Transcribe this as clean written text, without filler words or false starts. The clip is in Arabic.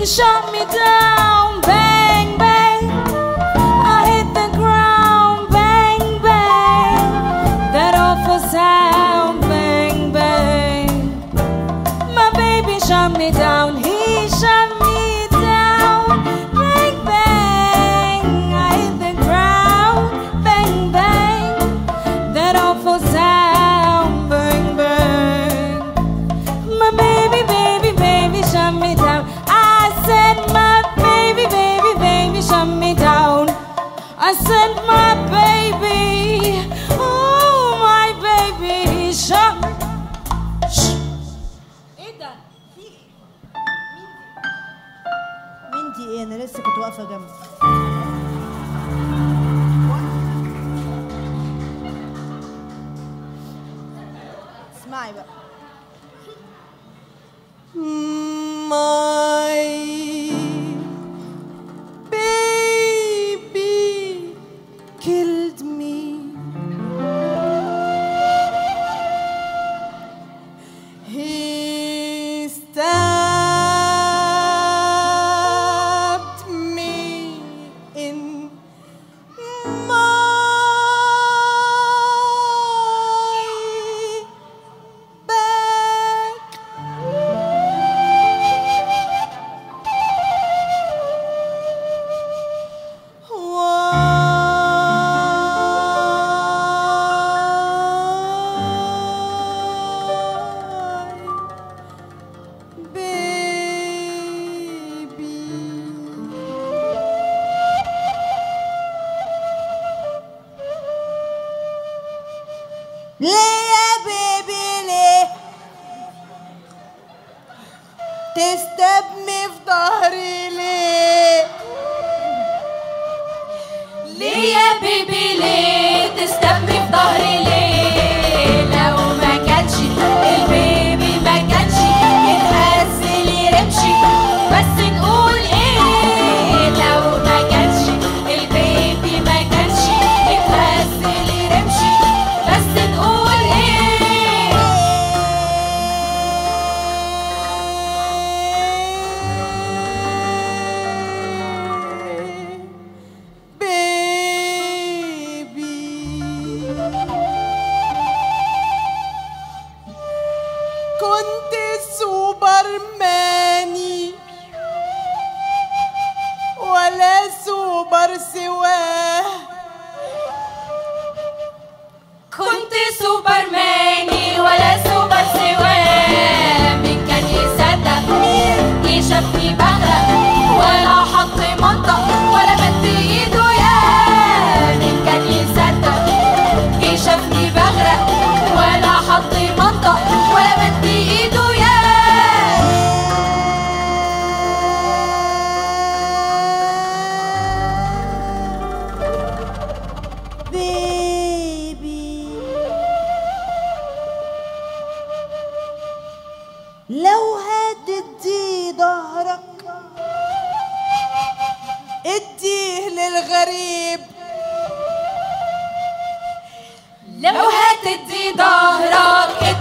shut me down, bang, bang. I hit the ground, bang, bang. That awful sound, bang, bang. My baby shut me down, he shut me down, bang, bang. I hit the ground, bang, bang. That awful sound, bang, bang. My baby, baby, baby shut me down. I said my baby, baby, baby shut me down. I said my baby, oh my baby shut. ايه ده؟ في ايه؟ مين دي ايه؟ انا لسه كنت واقفه جنبي. اسمعي بقى. My baby killed me. He stabbed me in my back. ليه يا بيبي ليه تستبني في ظهري ليه؟ ليه يا بيبي ليه تستبني في ظهري ليه؟ لو ما كانش البيبي ما كانش يتهزل يرمشي، بس نقول ايه؟ لو ما كانش البيبي ما كانش يتهزل يرمشي، بس نقول ايه؟ بيبي كنت سوبرماني ولا سوبر سواه. كنت سوبرماني ولا سوبر سواه. مين كان يصدق يشافني بغرق ولا حط منطق ولا مد ايده يا. مين كان يصدق يشافني بغرق ولا حط منطق ولا مد ايده يا. بيبي لو هتدي ظهرك اديه للغريب. لو هتدي ظهرك